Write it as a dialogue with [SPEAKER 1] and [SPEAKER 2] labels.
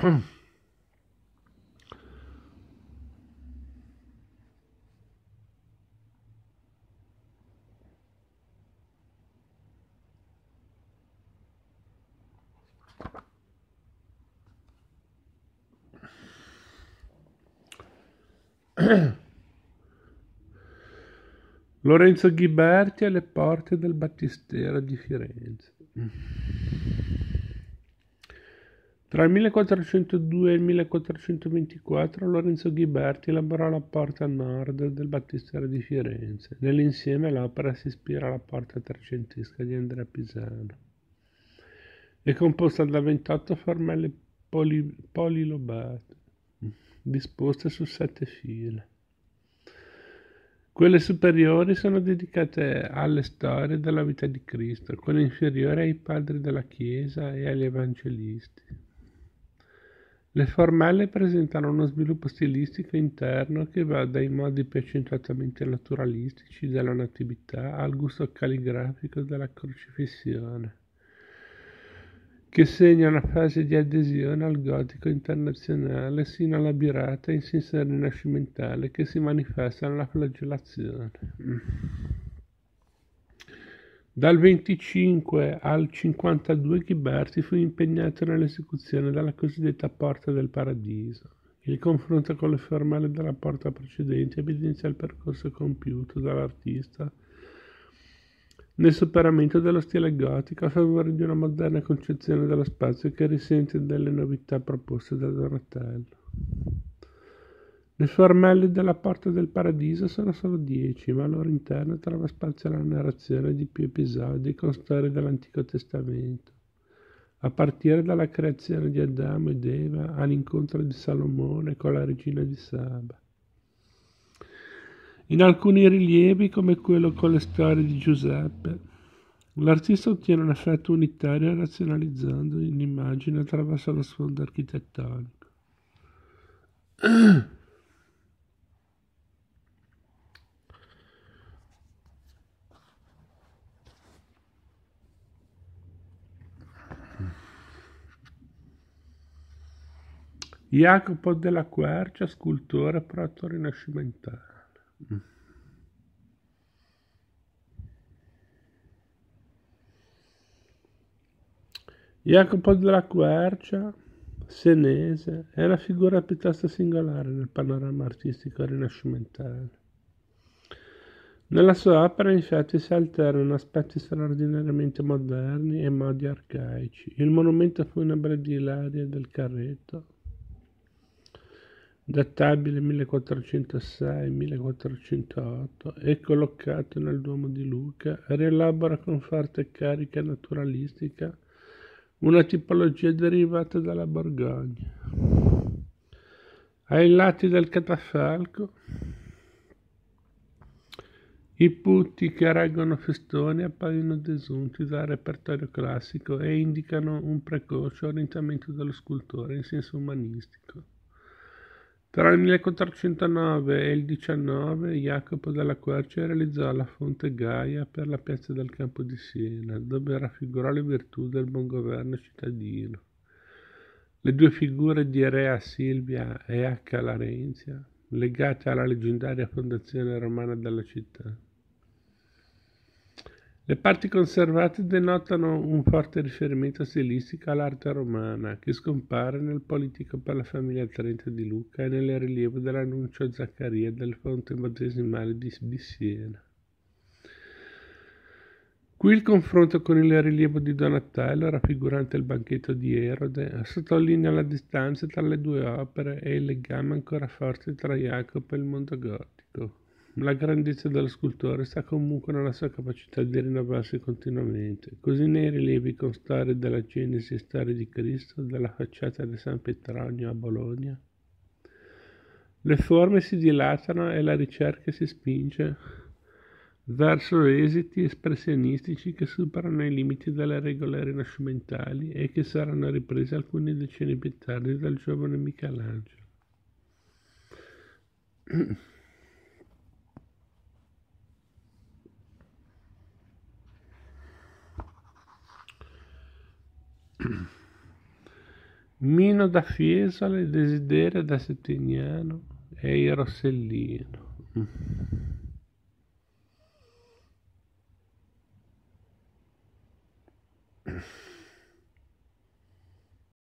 [SPEAKER 1] Lorenzo Ghiberti alle porte del Battistero di Firenze. Tra il 1402 e il 1424 Lorenzo Ghiberti elaborò la porta nord del Battistero di Firenze. Nell'insieme l'opera si ispira alla porta trecentesca di Andrea Pisano. È composta da 28 formelle polilobate, disposte su 7 file. Quelle superiori sono dedicate alle storie della vita di Cristo, quelle inferiori ai padri della Chiesa e agli evangelisti. Le formelle presentano uno sviluppo stilistico interno che va dai modi più accentuatamente naturalistici della Natività al gusto calligrafico della Crocifissione, che segna una fase di adesione al gotico internazionale sino alla birata in senso rinascimentale che si manifesta nella flagellazione. Dal 25 al 52 Ghiberti fu impegnato nell'esecuzione della cosiddetta Porta del Paradiso. Il confronto con le formelle della porta precedente evidenzia il percorso compiuto dall'artista nel superamento dello stile gotico a favore di una moderna concezione dello spazio che risente delle novità proposte da Donatello. Le formelle della Porta del Paradiso sono solo 10, ma al loro interno trova spazio alla narrazione di più episodi con storie dell'Antico Testamento, a partire dalla creazione di Adamo ed Eva all'incontro di Salomone con la regina di Saba. In alcuni rilievi, come quello con le storie di Giuseppe, l'artista ottiene un effetto unitario razionalizzando l'immagine attraverso lo sfondo architettonico. Jacopo della Quercia, scultore proto-rinascimentale. Jacopo della Quercia, senese, è una figura piuttosto singolare nel panorama artistico rinascimentale. Nella sua opera infatti si alternano aspetti straordinariamente moderni e modi arcaici. Il monumento funebre di Ilaria del Carreto, databile 1406-1408 e collocato nel Duomo di Lucca, rielabora con forte carica naturalistica una tipologia derivata dalla Borgogna. Ai lati del catafalco i putti che reggono festoni appaiono desunti dal repertorio classico e indicano un precoce orientamento dello scultore in senso umanistico. Tra il 1409 e il 19 Jacopo della Quercia realizzò la fonte Gaia per la piazza del Campo di Siena, dove raffigurò le virtù del buon governo cittadino. Le due figure di Rea Silvia e H. Larenzia, legate alla leggendaria fondazione romana della città. Le parti conservate denotano un forte riferimento stilistico all'arte romana, che scompare nel Politico per la famiglia Trenta di Lucca e nel rilievo dell'annuncio a Zaccaria del fonte battesimale di Siena. Qui il confronto con il rilievo di Donatello, raffigurante il banchetto di Erode, sottolinea la distanza tra le due opere e il legame ancora forte tra Jacopo e il mondo gotico. La grandezza dello scultore sta comunque nella sua capacità di rinnovarsi continuamente, così nei rilievi con storie della Genesi e storie di Cristo, della facciata di San Petronio a Bologna. Le forme si dilatano e la ricerca si spinge verso esiti espressionistici che superano i limiti delle regole rinascimentali e che saranno ripresi alcuni decenni più tardi dal giovane Michelangelo. Mino da Fiesole, Desiderio da Settignano e il Rossellino.